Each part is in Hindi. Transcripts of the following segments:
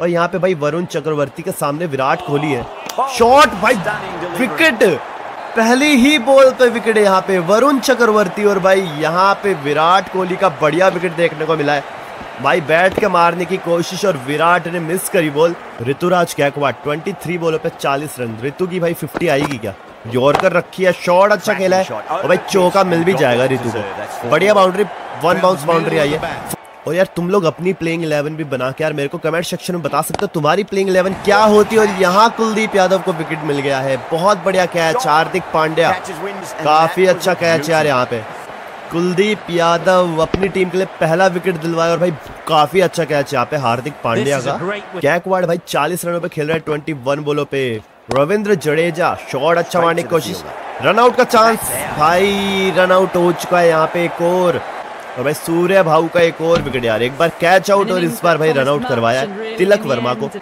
और यहाँ पे भाई वरुण चक्रवर्ती के सामने विराट कोहली है। शॉट भाई, विकेट, पहली ही बॉल पे विकेट है यहाँ पे वरुण चक्रवर्ती। और भाई यहाँ पे विराट कोहली का बढ़िया विकेट देखने को मिला है भाई। बैठ के मारने की कोशिश और विराट ने मिस करी बॉल। ऋतुराज गायकवाड़ 23 बॉलों पे 40 रन। ऋतु की भाई 50 आएगी क्या? यॉर्कर रखी है, शॉट अच्छा खेला है और भाई चौका मिल भी जाएगा ऋतु को। बढ़िया बाउंड्री, 1 बाउंस बाउंड्री आई है। और यार तुम लोग अपनी प्लेइंग 11 भी बना के यार मेरे को कमेंट सेक्शन में बता सकते हो तुम्हारी प्लेइंग 11 क्या होती है। और यहाँ कुलदीप यादव को विकेट मिल गया है। बहुत बढ़िया कैच हार्दिक पांड्या, काफी अच्छा कैच यार। यहाँ पे कुलदीप यादव अपनी टीम के लिए पहला विकेट दिलवाया और भाई काफी अच्छा कैच यहाँ पे हार्दिक पांड्या का। गायकवाड़ भाई 40 रनों पे खेल रहा है 21 बॉलों पे। रविंद्र जडेजा शॉट अच्छा मारने की कोशिश, रनआउट का चांस भाई, रनआउट हो चुका है यहाँ पे एक और भाई सूर्य भाऊ का एक और विकेट यार। एक बार कैच आउट और इस बार भाई रनआउट करवाया तिलक वर्मा को।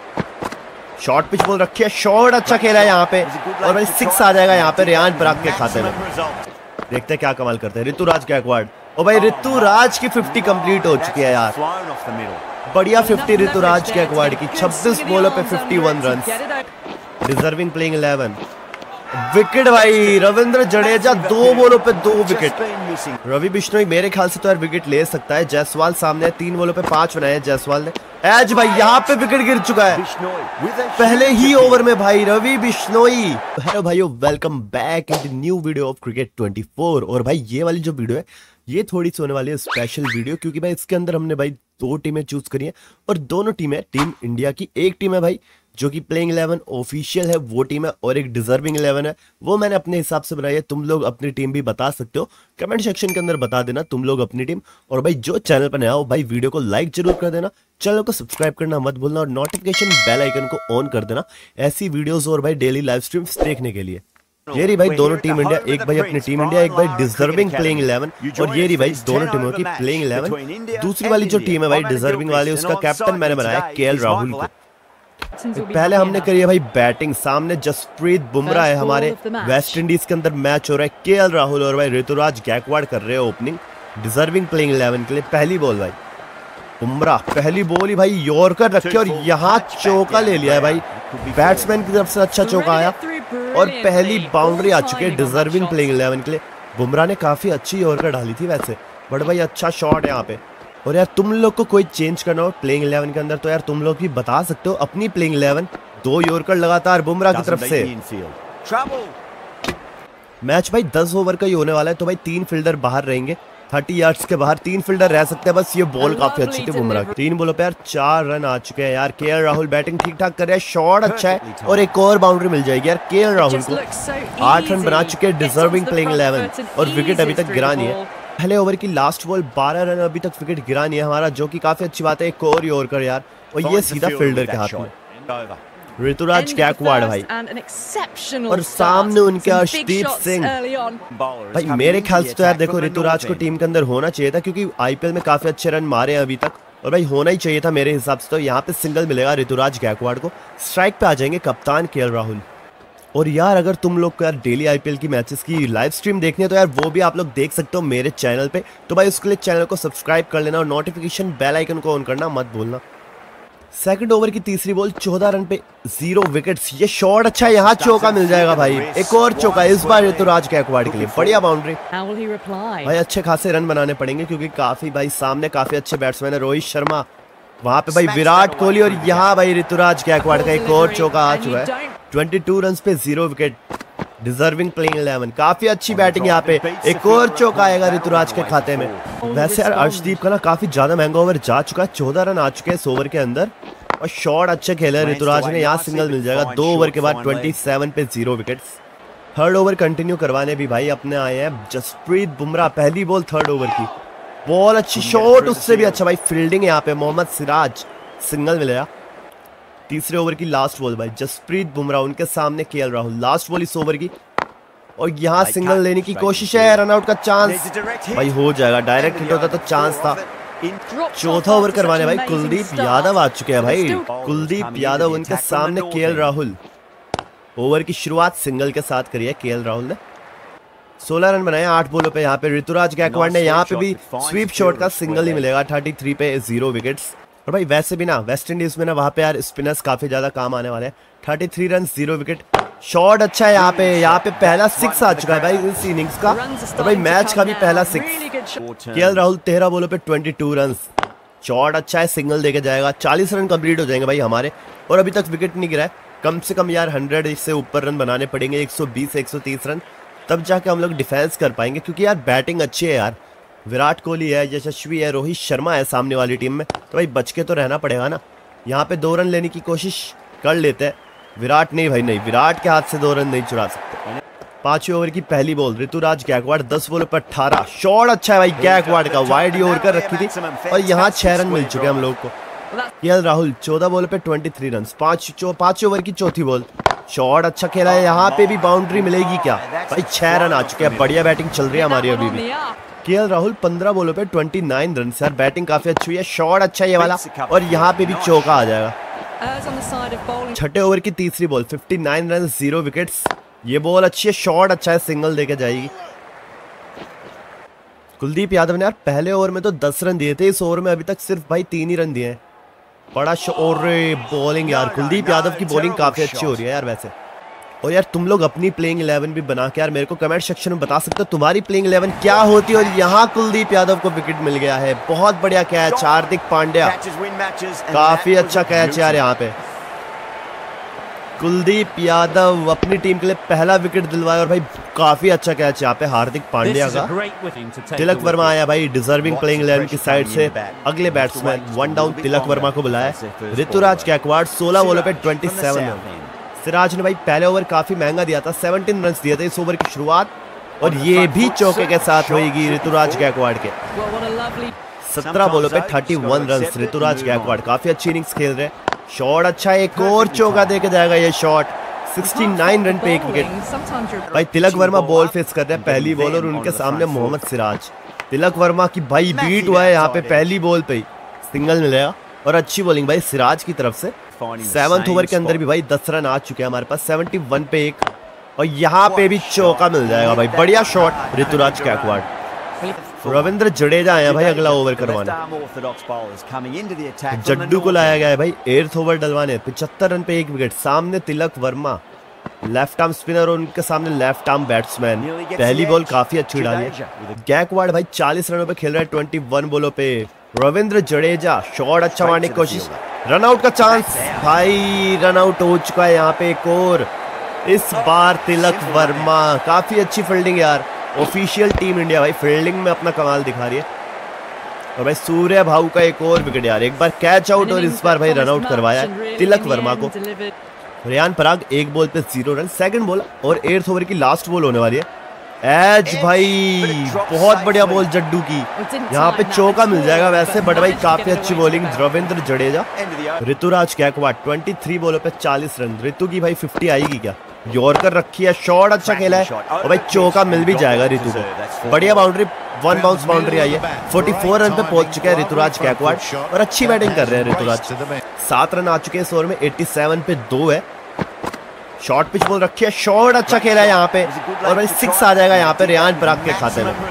शॉर्ट पिच बॉल रखी है, शॉट अच्छा खेला है यहाँ पे और भाई 6 आ जाएगा यहाँ पे रियान पराग के खाते में। देखते हैं क्या कमाल करते हैं ऋतुराज गायकवाड़। और भाई ऋतुराज की 50 कंप्लीट हो चुकी है यार। बढ़िया 50 ऋतुराज गायकवाड़ की, 26 बॉलों पे 51 रन। डिजर्विंग प्लेइंग 11 विकेट भाई रविंद्र जडेजा 2 बॉलों पे 2 विकेट। रवि बिश्नोई मेरे ख्याल से तो यार विकेट ले सकता है। जायसवाल सामने 3 बॉलों पे 5 बनाए हैं जायसवाल ने। एज भाई यहाँ पे विकेट गिर चुका है पहले ही ओवर में भाई रवि बिश्नोई। हेलो भाइयों, welcome back in the new video of cricket 24। और भाई ये वाली जो वीडियो है ये थोड़ी सी होने वाली है स्पेशल वीडियो, क्योंकि भाई इसके अंदर हमने भाई 2 टीमें चूज करी है और दोनों टीमें टीम इंडिया की। एक टीम है भाई जो कि प्लेइंग 11 ऑफिशियल है वो टीम है, और एक डिजर्विंग 11 है वो मैंने अपने हिसाब से बनाई है। तुम लोग अपनी टीम भी बता सकते हो, कमेंट सेक्शन के अंदर बता देना तुम लोग अपनी टीम। और भाई जो चैनल पर नया हो भाई वीडियो को लाइक जरूर कर देना, चैनल को सब्सक्राइब करना मत भूलना और नोटिफिकेशन बेल आइकन को ऑन कर देना ऐसी वीडियोस और भाई डेली लाइव स्ट्रीम्स देखने के लिए। ये रही भाई दोनों टीम इंडिया, एक भाई अपनी टीम इंडिया, एक भाई डिजर्विंग प्लेइंग 11। और ये रही भाई दोनों टीमों की प्लेइंग 11। दूसरी वाली जो टीम है भाई डिजर्विंग वाली, उसका कैप्टन मैंने बनाया केएल राहुल को। पहले हमने करी है भाई बैटिंग, सामने जसप्रीत बुमराह है हमारे। वेस्ट इंडीज के अंदर मैच हो रहा है, केएल राहुल और भाई ऋतुराज गायकवाड़ कर रहे हैं ओपनिंग डिजर्विंग प्लेइंग 11 के लिए। पहली बॉल भाई बुमराह, पहली बॉल ही भाई यॉर्कर रखे और यहाँ चौका ले लिया है भाई। बैट्समैन की तरफ से अच्छा चौका आया और पहली बाउंड्री आ चुकी है डिजर्विंग प्लेइंग 11 के लिए। बुमराह ने काफी अच्छी यॉर्कर डाली थी वैसे, बट भाई अच्छा शॉट है यहाँ पे। और यार तुम लोग को कोई चेंज करना हो प्लेइंग 11 के अंदर तो यार तुम लोग भी बता सकते हो अपनी प्लेइंग 11। 2 यॉर्कर लगातार बुमराह की तरफ से। मैच भाई 10 ओवर का ही होने वाला है, तो भाई 3 फील्डर बाहर रहेंगे। 30 यार्ड्स के बाहर 3 फील्डर रह सकते हैं बस। ये बॉल काफी अच्छी थी बुमराह की। 3 बॉलों पे यार 4 रन आ चुके हैं यार। केएल राहुल बैटिंग ठीक ठाक कर रहे हैं, शॉट अच्छा है और एक और बाउंड्री मिल जाएगी यार केएल राहुल को। 8 रन बना चुके हैं डिजर्विंग प्लेइंग 11 और विकेट अभी तक गिरा नहीं है। पहले ओवर की लास्ट बॉल 12 रन, अभी तक विकेट गिरा नहीं है हमारा, जो कि काफी अच्छी बात है। एक और यॉर्कर यार और ये सीधा फील्डर के हाथ में। ऋतुराज गायकवाड़ भाई और सामने उनके अर्शदीप सिंह। भाई मेरे ख्याल से तो यार देखो ऋतुराज को टीम के अंदर होना चाहिए था, क्योंकि आईपीएल में काफी अच्छे रन मारे हैं अभी तक और भाई होना ही चाहिए था मेरे हिसाब से। तो यहाँ पे सिंगल मिलेगा ऋतुराज गायकवाड़ को। स्ट्राइक पे आ जाएंगे कप्तान केएल राहुल। और यार अगर तुम लोग को यार डेली आईपीएल की मैचेस की लाइव स्ट्रीम देखनी है तो यार वो भी आप लोग देख सकते हो मेरे चैनल पे। तो भाई उसके लिए चैनल को सब्सक्राइब कर लेना और नोटिफिकेशन बेल आइकन को ऑन करना मत भूलना। सेकंड ओवर की तीसरी बॉल 14 रन पे 0 विकेट्स। ये शॉट अच्छा है, यहाँ चौका मिल जाएगा भाई। एक और चौका इस बार ऋतुराज गायकवाड़ के लिए। बढ़िया बाउंड्री भाई, अच्छे खासे रन बनाने पड़ेंगे क्योंकि काफी भाई सामने काफी अच्छे बैट्समैन है। रोहित शर्मा वहां पे भाई विराट कोहली और यहाँ भाई ऋतुराज गायकवाड़ का एक और चौका आ चुका है। 22 रन पे 0 विकेट डिजर्विंग प्लेइंग 11। काफी अच्छी बैटिंग यहाँ पे। एक और चौका आएगा ऋतुराज के खाते में। वैसे यार अर्शदीप का ना काफी ज्यादा महंगा ओवर जा चुका है। 14 रन आ चुके हैं इस ओवर के अंदर और शॉट अच्छे खेले हैं ऋतुराज ने। यहाँ सिंगल मिल जाएगा। 2 ओवर के बाद 27 पे 0 विकेट्स। थर्ड ओवर कंटिन्यू करवाने भी भाई अपने आए हैं जसप्रीत बुमराह। पहली बॉल थर्ड ओवर की, बॉल अच्छी, शॉट उससे भी अच्छा भाई। फील्डिंग यहाँ पे मोहम्मद सिराज, सिंगल मिलेगा। तीसरे ओवर की लास्ट बॉल भाई जसप्रीत बुमराह, उनके सामने केएल राहुल। लास्ट बॉल इस ओवर की और यहाँ सिंगल लेने की कोशिश है। रनआउट का चांस भाई हो जाएगा, डायरेक्ट हिट होता तो चांस था। चौथा ओवर करवाने भाई कुलदीप यादव आ चुके हैं भाई। कुलदीप यादव, उनके सामने केएल राहुल। ओवर की शुरुआत सिंगल के साथ करी है केएल राहुल ने। 16 रन बनाए 8 बॉलों पे यहाँ पे। ऋतुराज गायकवाड़ ने यहाँ पे भी स्वीप शॉट का सिंगल ही मिलेगा। 33 पे 0 विकेट्स। और भाई वैसे भी ना वेस्ट इंडीज में ना वहाँ पे यार स्पिनर्स काफी ज्यादा काम आने वाले हैं। 33 रन 0 विकेट। शॉट अच्छा है यहाँ पे पहला 6 आ चुका है भाई इस इनिंग्स का। तो भाई मैच का भी पहला 6। केएल राहुल 13 बॉलों पे 22 रन। शॉट अच्छा है, सिंगल देके जाएगा। 40 रन कंप्लीट हो जाएंगे भाई हमारे। और अभी तक विकेट नहीं गिरा है। कम से कम यार 100 से ऊपर रन बनाने पड़ेंगे, 120 130 रन, तब जाके हम लोग डिफेंस कर पाएंगे। क्योंकि यार बैटिंग अच्छी है यार। विराट कोहली है, यशस्वी है, रोहित शर्मा है सामने वाली टीम में। तो भाई बच के तो रहना पड़ेगा ना। यहाँ पे 2 रन लेने की कोशिश कर लेते हैं। विराट नहीं भाई नहीं, विराट के हाथ से 2 रन नहीं चुरा सकते। 5वें ओवर की पहली बॉल, ऋतुराज गायकवाड़ 10 बॉलों पर 18। शॉट अच्छा है भाई गायकवाड़ का, वाइड ओवर कर रखी थी और यहाँ 6 रन मिल चुके हम लोग को। केएल राहुल 14 बॉलों पे 23 रन। 5 ओवर की चौथी बॉल, शॉट अच्छा खेला है। यहाँ पे भी बाउंड्री मिलेगी क्या भाई? 6 रन आ चुके हैं। बढ़िया बैटिंग चल रही है हमारी अभी भी। केएल राहुल 15 बॉलों पे 29 रन। यार बैटिंग काफी अच्छी हुई है। शॉट अच्छा है ये वाला और यहाँ पे भी चौका आ जाएगा। 6ठे ओवर की तीसरी बॉल, 59 रन 0 विकेट्स। ये बॉल अच्छी है, शॉट अच्छा है, सिंगल देके जाएगी। कुलदीप यादव ने यार पहले ओवर में तो 10 रन दिए थे। इस ओवर में अभी तक सिर्फ भाई 3 ही रन दिए हैं। बड़ा और बॉलिंग यार, कुलदीप यादव की बॉलिंग काफी अच्छी हो रही है यार वैसे। और यार तुम लोग अपनी प्लेइंग 11 भी बना के यार मेरे को कमेंट सेक्शन में बता सकते हो तुम्हारी प्लेइंग 11 क्या होती है। और यहाँ कुलदीप यादव को विकेट मिल गया है। बहुत बढ़िया कैच हार्दिक पांड्या, काफी अच्छा कैच यार। यहाँ पे कुलदीप यादव अपनी टीम के लिए पहला विकेट दिलवाया और भाई काफी अच्छा कैच यहाँ पे हार्दिक पांड्या का। तिलक वर्मा आया भाई डिजर्विंग प्लेइंग 11 की साइड से। अगले बैट्समैन 1 डाउन तिलक वर्मा को बुलाया। ऋतुराज गायकवाड़ 16 बॉलों पे 27 रन। सिराज ने भाई पहले ओवर काफी महंगा दिया था, 17 रन दिए थे इस ओवर की शुरुआत। और ये भी चौके के साथ होगी ऋतुराज गायकवाड़ के। 17 बॉलों पे 31 रन। ऋतुराज गायकवाड़ काफी अच्छी इनिंग्स खेल रहे हैं। शॉट अच्छा है, एक और चौका देके जाएगा ये शॉट। 69 रन पे 1 विकेट। भाई तिलक वर्मा बॉल फेस कर रहे हैं पहली बॉल और उनके सामने मोहम्मद सिराज। तिलक वर्मा की भाई बीट हुआ है यहाँ पे पहली बॉल पे ही, सिंगल मिलेगा। और अच्छी बॉलिंग भाई सिराज की तरफ से। 7वें ओवर के अंदर भी भाई 10 रन आ चुके हैं हमारे पास, 71 पे 1। और यहाँ पे भी चौका मिल जाएगा भाई। बढ़िया शॉट ऋतुराज गायकवाड़। रविंद्र जडेजा आया भाई अगला ओवर करवाने। जड्डू को लाया गया है भाई 8th ओवर डलवाने। 75 रन पे 1 विकेट। सामने Tilak Varma left arm spinner और उनके सामने लेफ्ट आर्म बैट्समैन। पहली बॉल काफी अच्छी डाली है। गायकवाड़ भाई 40 रनों पे खेल रहा है 21 बॉलों पे। रविंद्र जडेजा शॉट अच्छा मारने की कोशिश, रन आउट का चांस भाई, रन आउट हो चुका है यहाँ पे एक और। इस बार तिलक वर्मा, काफी अच्छी फील्डिंग यार। ऑफिशियल टीम इंडिया भाई फील्डिंग में अपना कमाल दिखा रही है। और भाई सूर्य भाऊ का एक और विकेट यार, एक बार कैच आउट और इस बार भाई रन आउट करवाया तिलक वर्मा को। रेयान पराग 1 बॉल पे 0 रन। सेकंड बॉल और 8th ओवर की लास्ट बॉल होने वाली है। एज भाई बहुत बढ़िया बॉल जड्डू की, यहाँ पे चौका मिल जाएगा वैसे, बट भाई काफी अच्छी बॉलिंग रविंद्र जडेजा। ऋतुराज गायकवाड़ 23 बॉलों पे 40 रन। ऋतु की भाई 50 आएगी क्या? यॉर्कर रखी है, शॉट अच्छा खेला है और भाई चौका मिल भी जाएगा ऋतु को। बढ़िया बाउंड्री, 1 बाउंस बाउंड्री आई है। 44 रन पे पहुंच चुके हैं ऋतुराज गायकवाड़ और अच्छी बैटिंग कर रहे हैं ऋतुराज। 7 रन आ चुके हैं इस ओवर में। 87 पे 2 है। शॉर्ट पिच बॉल रखी है, शॉट अच्छा खेला है यहाँ पे और भाई 6 आ जाएगा यहाँ पे रेयान पराग के खाते में।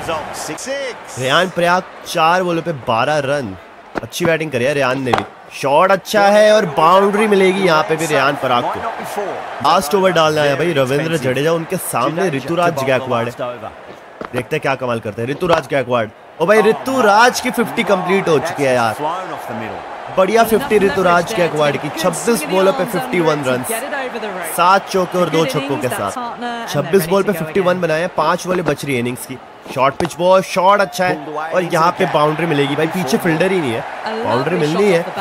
रेयान पराग 4 बॉलों पे 12 रन। अच्छी बैटिंग करी है रेयान ने भी। शॉट अच्छा है और बाउंड्री मिलेगी यहाँ पे भी रेयान पराग को। लास्ट ओवर डालना है भाई रविंद्र जडेजा, उनके सामने ऋतुराज गायकवाड़ है। देखते हैं क्या कमाल करते हैं ऋतुराज गायकवाड़। और भाई ऋतुराज की 50 कंप्लीट हो चुकी है यार। बढ़िया 50 ऋतुराज गायकवाड़ की। 26 बॉलों पे 51 रन, 7 चौके और 2 छक्कों के साथ 26 बॉल पे 51 बनाए। 5 बॉलें बच रही है इनिंग्स की। शॉर्ट पिच बॉल, शॉट अच्छा है और यहाँ पे बाउंड्री मिलेगी भाई, पीछे फील्डर ही नहीं है, बाउंड्री मिलनी है।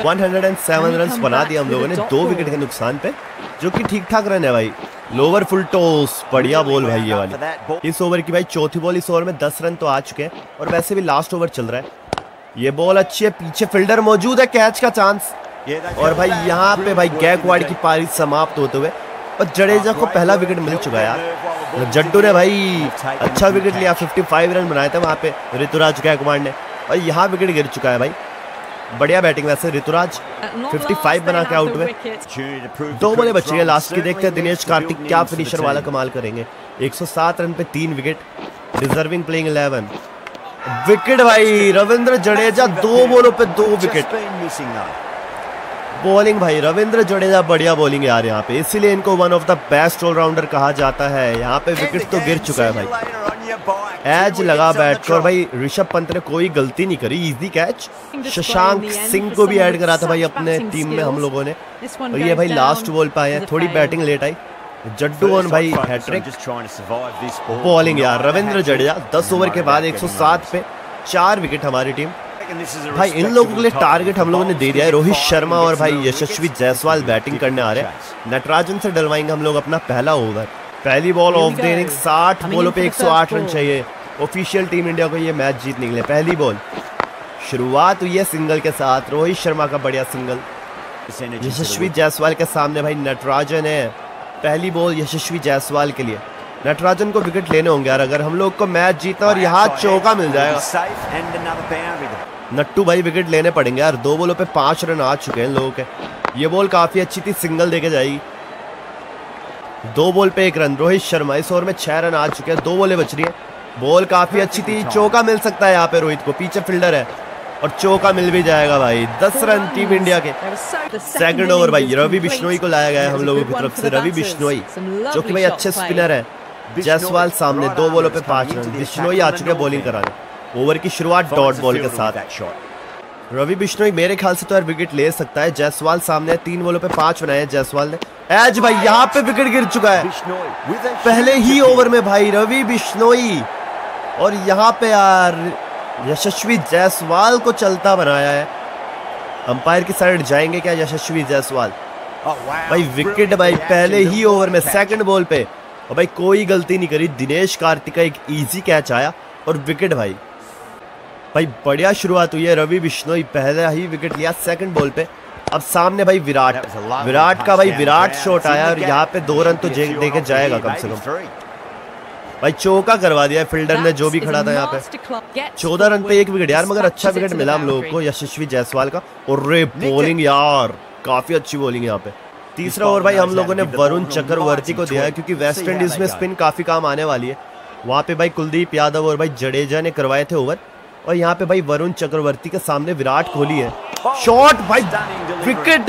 107 रन बना दिया हम लोगों ने 2 विकेट के नुकसान पे, जो कि ठीक ठाक रन है भाई। लोअर फुल टॉस, बढ़िया बॉल भाई ये वाली। इस ओवर की भाई चौथी बॉल। इस ओवर में 10 रन तो आ चुके हैं और वैसे भी लास्ट ओवर चल रहा है। ये बॉल अच्छी है, पीछे फील्डर मौजूद है, कैच का चांस। और भाई यहाँ पे भाई गायकवाड़ की पारी समाप्त होते हुए और जडेजा को पहला विकेट मिल चुका है यार। जड्डू ने भाई अच्छा विकेट लिया, 55 रन बनाए थे वहाँ पे ऋतुराज गायकवाड़ ने और यहाँ विकेट गिर चुका है भाई। बढ़िया बैटिंग वैसे ऋतुराज 55 बना के आउट हुए। 2 बॉलें बची है लास्ट की। देखते हैं दिनेश कार्तिक क्या फिनिशर वाला कमाल करेंगे। 107 रन पे 3 विकेट। Deserving playing 11। विकेट भाई, रविंद्र जडेजा 2 बॉलों पे 2 विकेट। बॉलिंग भाई रविंद्र जडेजा बढ़िया बॉलिंग यार यहाँ पे, इसीलिए इनको one of the best allrounder कहा जाता है। यहाँ पे विकेट तो गिर चुका है भाई, एज लगा बैट को और भाई ऋषभ पंत ने कोई गलती नहीं करी, इजी कैच। शशांक सिंह को भी ऐड करा था भाई अपने टीम में हम लोगों ने, और ये भाई लास्ट बॉल पे आए हैं, थोड़ी बैटिंग लेट आई। जड्डू ऑन भाई हैट्रिक। बॉलिंग यार रविंद्र जडेजा 10 ओवर के बाद 107 पे 4 विकेट हमारी टीम। भाई इन लोगों के लिए टारगेट हम लोगों ने दे दिया है, रोहित शर्मा और भाई यशस्वी जायसवाल बैटिंग करने आ रहे हैं। नटराजन से डलवाएंगे हम लोग अपना पहला ओवर। पहली बॉल ऑफ द इनिंग, 60 बॉलों पे 108 रन चाहिए ऑफिशियल टीम इंडिया को ये मैच जीतने के लिए। पहली बॉल शुरुआत हुई है सिंगल के साथ, रोहित शर्मा का बढ़िया सिंगल। यशस्वी जायसवाल के सामने भाई नटराजन है। पहली बॉल यशस्वी जायसवाल के लिए, नटराजन को विकेट लेने होंगे यार अगर हम लोग को मैच जीतना, और यहाँ चौका मिल जाएगा। नट्टू भाई विकेट लेने पड़ेंगे यार, 2 बॉलों पे 5 रन आ चुके हैं लोगों के। ये बॉल काफी अच्छी थी, सिंगल देके जाएगी। 2 बॉल पे 1 रन, रोहित शर्मा इस ओवर में 6 रन आ चुके हैं, 2 बॉलें बच रही है। बॉल काफी अच्छी थी, चौका मिल सकता है यहाँ पे रोहित को, पीछे फील्डर है और चौका मिल भी जाएगा भाई। 10 रन टीम इंडिया के। सेकंड ओवर भाई रवि बिश्नोई को लाया गया है हम लोगों की तरफ से। रवि बिश्नोई जो कि भाई अच्छे स्पिनर है। जायसवाल सामने 2 बॉलों पे 5 रन, बिश्नोई आ चुके हैं बॉलिंग कराने। ओवर की शुरुआत डॉट बॉल के साथ। रवि बिश्नोई मेरे ख्याल से तो यार विकेट ले सकता है। जायसवाल सामने 3 बॉलों पे 5 बनाए हैं जायसवाल ने। एज भाई यहाँ पे विकेट गिर चुका है पहले ही ओवर में भाई रवि बिश्नोई, और यहाँ पे यार यशस्वी जायसवाल को चलता बनाया है। अंपायर की साइड जाएंगे क्या यशस्वी जायसवाल? भाई विकेट भाई पहले ही ओवर में सेकंड बॉल पे, और भाई कोई गलती नहीं करी। दिनेश कार्तिक का एक इजी कैच आया और विकेट भाई बढ़िया शुरुआत हुई है। रवि बिश्नोई पहले ही विकेट लिया सेकंड बॉल पे। अब सामने भाई विराट का भाई विराट शॉट आया और यहाँ पे 2 रन तो देके जाएगा कम से कम। भाई चौका करवा दिया फील्डर ने जो भी खड़ा था यहाँ पे। 14 रन पे 1 विकेट यार, मगर अच्छा विकेट मिला हम लोगों को यशस्वी जायसवाल का। और रे बॉलिंग यार, काफी अच्छी बॉलिंग यहाँ पे। तीसरा ओवर भाई हम लोगों ने वरुण चक्रवर्ती को दिया है, क्योंकि वेस्ट इंडीज में स्पिन काफी काम आने वाली है। वहाँ पे भाई कुलदीप यादव और भाई जडेजा ने करवाए थे ओवर, और यहाँ पे भाई वरुण चक्रवर्ती के सामने विराट कोहली है। शॉट भाई विकेट,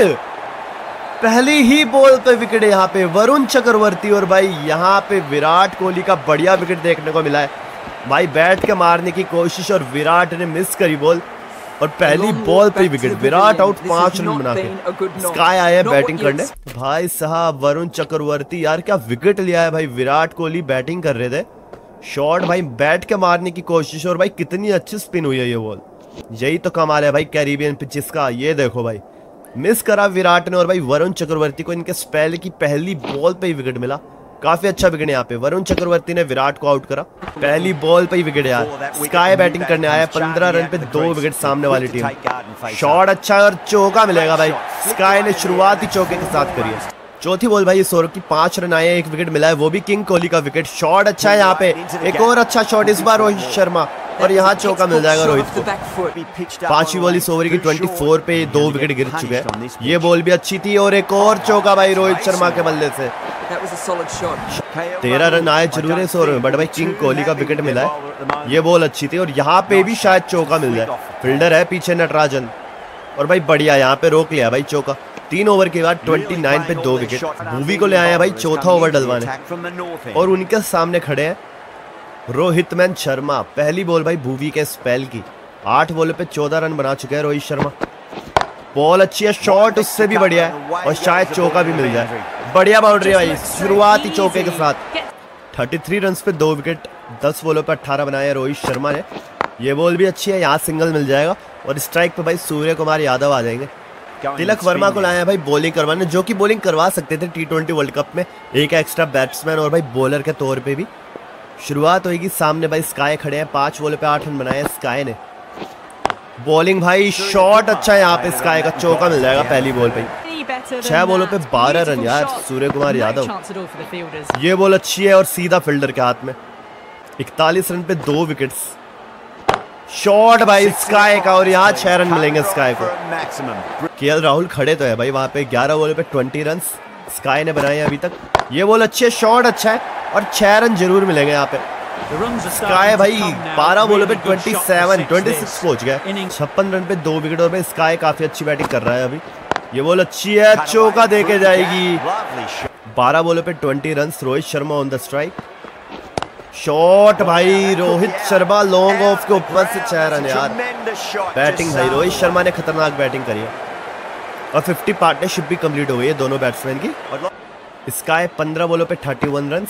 पहली ही बॉल पे विकेट है यहाँ पे वरुण चक्रवर्ती, और भाई यहाँ पे विराट कोहली का बढ़िया विकेट देखने को मिला है। भाई बैट के मारने की कोशिश और विराट ने मिस करी बॉल, और पहली बॉल पे विकेट। विराट आउट 5 रन बना के। स्काई आए बैटिंग करने। भाई साहब वरुण चक्रवर्ती यार क्या विकेट लिया है भाई। विराट कोहली बैटिंग कर रहे थे, शॉट भाई बैट के मारने की कोशिश, और भाई कितनी अच्छी स्पिन हुई है ये बॉल। यही तो कमाल है भाई कैरिबियन पिचेस का। ये देखो भाई मिस करा विराट ने, और भाई वरुण चक्रवर्ती को इनके स्पेल की पहली बॉल पे ही विकेट मिला। काफी अच्छा विकेट यहाँ पे। वरुण चक्रवर्ती ने विराट को आउट करा पहली बॉल पे ही विकेट यार। स्काई बैटिंग करने आया, 15 रन पे 2 विकेट सामने वाली टीम। शॉट अच्छा और चौका मिलेगा भाई। स्काई ने शुरुआत ही चौके के साथ करी है। चौथी बॉल भाई इस ओवर की 5 रन आए, 1 विकेट मिला है, वो भी किंग कोहली का विकेट। शॉट अच्छा है यहाँ पे, एक और अच्छा शॉट इस बार रोहित शर्मा, और यहाँ चौका मिल जाएगा रोहित को। 5वीं बॉल इस ओवर की 24 पे 2 विकेट गिर चुके हैं। ये बॉल भी अच्छी थी, और एक और चौका भाई रोहित शर्मा के बल्ले से। 13 रन आए जरूर इस ओवर में, बट भाई किंग कोहली का विकेट मिला है। ये बॉल अच्छी थी, और यहाँ पे भी शायद चौका मिल जाए। फील्डर है पीछे नटराजन, और भाई बढ़िया यहाँ पे रोक लिया भाई चौका। 3 ओवर के बाद 29 पे 2 विकेट। भूवी को ले आए भाई चौथा ओवर डलवाने, और उनके सामने खड़े हैं रोहित मैन शर्मा। पहली बॉल भाई भूवी के स्पेल की। 8 बॉल पे 14 रन बना चुके हैं रोहित शर्मा। बॉल अच्छी है, शॉट उससे भी बढ़िया है, और शायद चौका भी मिल जाए। बढ़िया बाउंड्री भाई, शुरुआती चौके के साथ। 33 रन पे 2 विकेट, 10 बॉलों पे 18 बनाए रोहित शर्मा ने। ये बॉल भी अच्छी है, यहाँ सिंगल मिल जाएगा, और स्ट्राइक पे भाई सूर्य कुमार यादव आ जाएंगे। तिलक वर्मा को लाया है भाई बॉलिंग करवाने, जो कि बॉलिंग करवा सकते थे T20 वर्ल्ड कप में, एक एक्स्ट्रा बैट्समैन और भाई बॉलर के तौर पे भी। शुरुआत होगी सामने भाई स्काई खड़े हैं, 5 बॉल पे 8 रन बनाए स्काई ने। बॉलिंग भाई शॉट अच्छा है यहाँ पे, स्काई का चौका मिल जाएगा पहली बॉल पे। 6 बॉलों पे 12 रन यार सूर्य कुमार यादव। ये बॉल अच्छी है और सीधा फील्डर के हाथ में। 41 रन पे 2 विकेट्स। शॉट भाई स्काई का, और यहाँ 6 रन मिलेंगे स्काई को। केएल राहुल खड़े तो है भाई वहां पे। 11 बॉल पे 20 रन स्काई ने बनाए अभी तक। ये बॉल अच्छे, शॉट अच्छा है, और 6 रन जरूर मिलेंगे यहाँ पे। स्काई भाई 12 बॉलों पे 26 पहुंच गया। 56 रन पे 2 विकेट। और भाई स्काई काफी अच्छी बैटिंग कर रहा है अभी। ये बॉल अच्छी है, चौका देके जाएगी। 12 बॉलों पे 20 run. Rohit Sharma on the strike. Shot भाई रोहित शर्मा लॉन्ग ऑफ के ऊपर से 6 रन यार। बैटिंग भाई रोहित शर्मा ने खतरनाक बैटिंग करी है। और 50 पार्टनरशिप भी कंप्लीट हो गई है दोनों बैट्समैन की। स्काई 15 बॉलों पे 31 रन।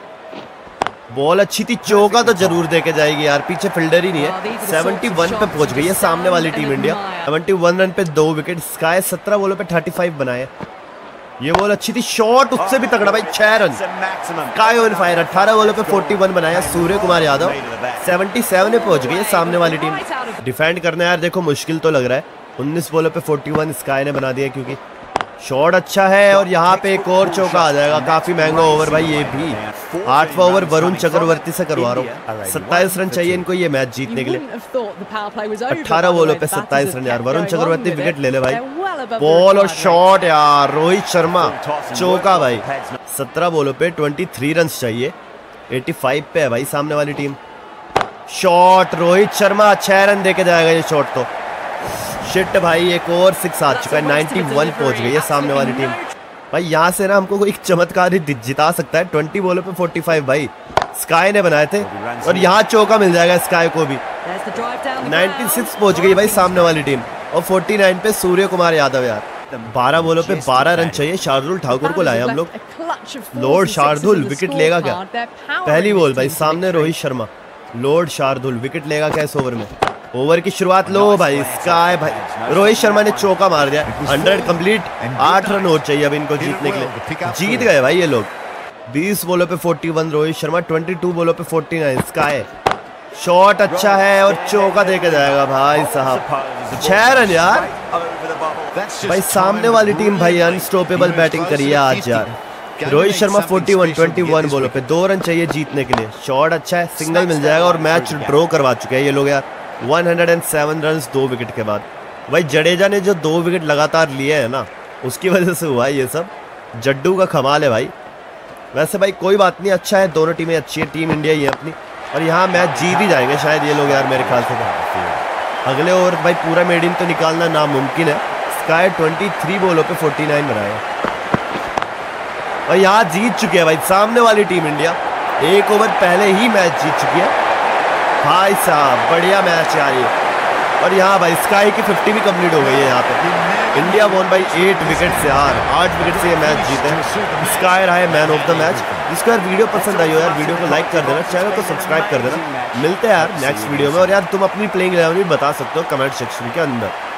बॉल अच्छी थी, चौका तो जरूर देके जाएगी यार, पीछे फील्डर ही नहीं है। 71 पे पहुंच गई है सामने वाली टीम इंडिया। 71 रन पे 2 विकेट। स्काई 17 बॉलों पे 35 बनाए। ये बॉल अच्छी थी, शॉट उससे भी तगड़ा भाई, 6 रन। Sky on fire. 18 बॉलों पे 41 बनाया सूर्य कुमार यादव। 77 पे पहुंच गई है सामने वाली टीम। डिफेंड करना यार देखो मुश्किल तो लग रहा है। 19 बॉलों पे 41 स्काई ने बना दिया, क्योंकि शॉट अच्छा है। और यहाँ पे एक और चौका आ जाएगा। काफी महंगा ओवर भाई ये भी। 8वां ओवर वरुण चक्रवर्ती से करवा रहा हूँ। 27 रन चाहिए इनको ये मैच जीतने के लिए। 18 बॉलों पे 27 रन यार। वरुण चक्रवर्ती विकेट ले ले भाई। बॉल और शॉट यार, रोहित शर्मा चौका भाई। 17 बॉलों पे 23 रन चाहिए। 85 पे है भाई सामने वाली टीम। शॉट रोहित शर्मा 6 रन देके जाएगा ये शॉट तो। शिट भाई एक और 6 आ चुका है। 91 पहुंच गई है सामने वाली टीम। भाई यहाँ से ना हमको कोई चमत्कार ही जिता सकता है। 20 बॉलों पे 45 भाई स्काई ने बनाए थे। और यहाँ चौका मिल जाएगा स्काई को भी। 96 पहुंच गई भाई सामने वाली टीम। और 49 पे सूर्य कुमार यादव यार। 12 बॉलों पे 12 रन चाहिए। शार्दुल ठाकुर को लाए हम लोग। लॉर्ड शार्दुल विकेट लेगा क्या? पहली बॉल भाई सामने रोहित शर्मा। लॉर्ड शार्दुल विकेट लेगा क्या इस ओवर में? ओवर की शुरुआत लो भाई स्काई भाई। रोहित शर्मा ने चौका मार दिया। 100 कंप्लीट। 8 रन और चाहिए अब इनको जीतने के लिए। जीत गए भाई ये लोग। 20 बॉलों पे 41 रोहित शर्मा। 22 बॉलों पे 49 स्काई। शॉट अच्छा है और चौका देके जाएगा भाई साहब। 6 रन यार। भाई सामने वाली टीम भाई अनस्टॉपेबल बैटिंग करी है आज यार। रोहित शर्मा 21 बॉलों पे 2 रन चाहिए जीतने के लिए। शॉट अच्छा है, सिंगल मिल जाएगा। और मैच ड्रॉ करवा चुके हैं ये लोग यार। 107 रन 2 विकेट के बाद। भाई जडेजा ने जो 2 विकेट लगातार लिए हैं ना, उसकी वजह से हुआ है ये सब। जड्डू का कमाल है भाई। वैसे भाई कोई बात नहीं, अच्छा है, दोनों टीमें अच्छी है। टीम इंडिया ही है अपनी। और यहाँ मैच जीत ही जाएंगे शायद ये लोग यार मेरे ख्याल से। अगले ओवर भाई पूरा मेडिन तो निकालना नामुमकिन है। स्काई 23 बॉलों पे 49 बनाए। और यहाँ जीत चुके हैं भाई सामने वाली टीम इंडिया। 1 ओवर पहले ही मैच जीत चुकी है भाई साहब। बढ़िया मैच यार ये। और यहाँ भाई स्काई की 50 भी कंप्लीट हो गई है यहाँ पे। इंडिया वॉन भाई 8 विकेट से यार। 8 विकेट से ये मैच जीते। स्काई रहा है मैन ऑफ द मैच। जिसको यार वीडियो पसंद आई हो यार, वीडियो को लाइक कर देना, चैनल को सब्सक्राइब कर देना। मिलते हैं यार नेक्स्ट वीडियो में। और यार तुम अपनी प्लेइंग 11 भी बता सकते हो कमेंट सेक्शन के अंदर।